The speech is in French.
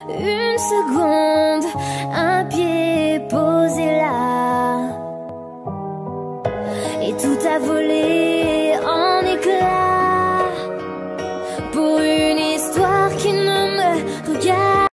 une seconde, un pied posé là, et tout a volé en éclats pour